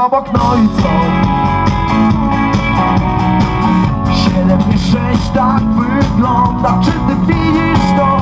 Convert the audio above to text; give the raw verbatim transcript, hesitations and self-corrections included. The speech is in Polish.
obok, no i co? Siedem i sześć tak wygląda, czy ty widzisz to?